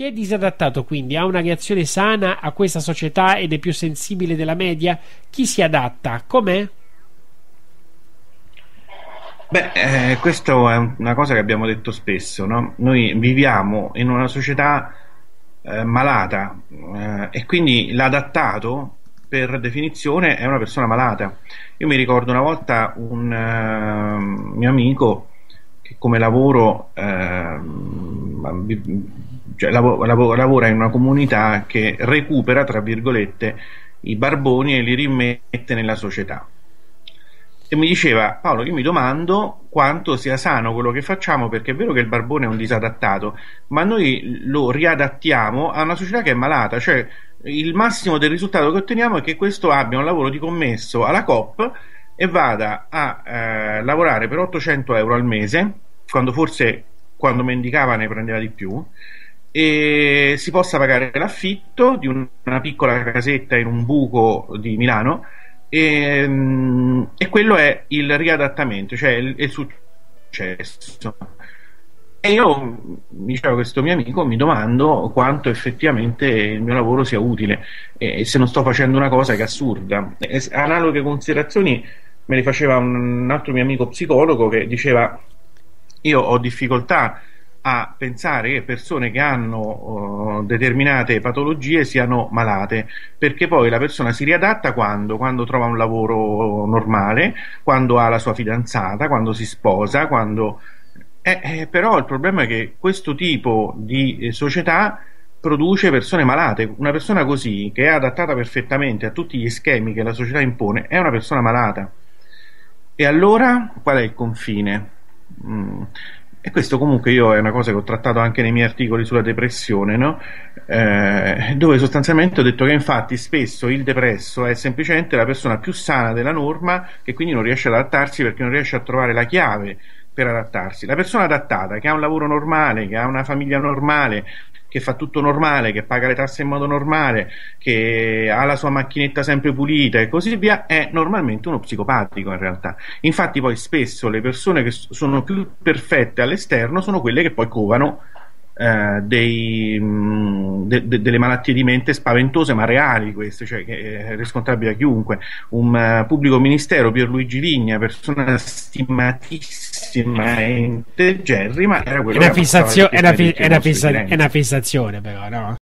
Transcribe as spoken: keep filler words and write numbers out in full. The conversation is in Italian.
Chi è disadattato quindi ha una reazione sana a questa società ed è più sensibile della media? Chi si adatta? Com'è? Beh, eh, questo è un- una cosa che abbiamo detto spesso, no? Noi viviamo in una società eh, malata, eh, e quindi l'adattato, per definizione, è una persona malata. Io mi ricordo una volta un eh, mio amico che come lavoro ehm, vi- cioè, lavo- lavo- lavora in una comunità che recupera, tra virgolette, i barboni e li rimette nella società. E mi diceva: Paolo, io mi domando quanto sia sano quello che facciamo, perché è vero che il barbone è un disadattato, ma noi lo riadattiamo a una società che è malata, cioè il massimo del risultato che otteniamo è che questo abbia un lavoro di commesso alla Coop e vada a eh, lavorare per ottocento euro al mese, quando forse quando mendicava ne prendeva di più, e si possa pagare l'affitto di un- una piccola casetta in un buco di Milano, e, mm, e quello è il riadattamento, cioè il, il successo. E io, mi diceva questo mio amico, mi domando quanto effettivamente il mio lavoro sia utile e se non sto facendo una cosa che è assurda. E s- analoghe considerazioni me le faceva un, un altro mio amico psicologo che diceva: io ho difficoltà a pensare che persone che hanno oh, determinate patologie siano malate, perché poi la persona si riadatta quando? Quando trova un lavoro normale, quando ha la sua fidanzata, quando si sposa, quando... Eh, eh, però il problema è che questo tipo di eh, società produce persone malate. Una persona così, che è adattata perfettamente a tutti gli schemi che la società impone, è una persona malata. E allora qual è il confine? Mm. E questo comunque io è una cosa che ho trattato anche nei miei articoli sulla depressione, no? Eh, dove sostanzialmente ho detto che infatti spesso il depresso è semplicemente la persona più sana della norma, che quindi non riesce ad adattarsi perché non riesce a trovare la chiave per adattarsi. La persona adattata, che ha un lavoro normale, che ha una famiglia normale, che fa tutto normale, che paga le tasse in modo normale, che ha la sua macchinetta sempre pulita e così via, è normalmente uno psicopatico in realtà. Infatti poi spesso le persone che s- sono più perfette all'esterno sono quelle che poi covano eh, dei, mh, de- de- delle malattie di mente spaventose ma reali, queste, cioè che è riscontrabile da chiunque. Un eh, pubblico ministero, Pierluigi Vigna, persona stimatissima e integerrima, era È quello che una ammazzava le fissazione, è una, teste fi- dritte è al una mostro di fissa- è una Firenze. fissazione, però, no?